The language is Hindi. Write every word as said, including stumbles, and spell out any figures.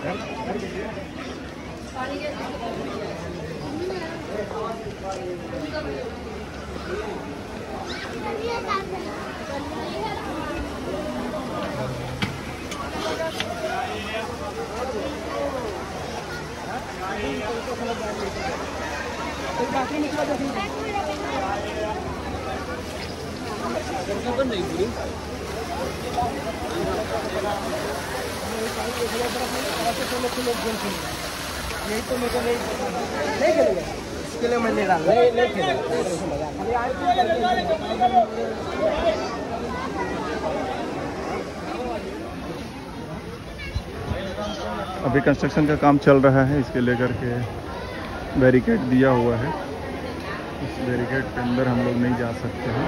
यही तो मेरे को नहीं नहीं खेलेगा, इसके लिए मैं नहीं डाल नहीं नहीं खेलेगा। अभी कंस्ट्रक्शन का काम चल रहा है, इसके लेकर के बैरिकेड दिया हुआ है। इस बैरिकेड के अंदर हम लोग नहीं जा सकते हैं।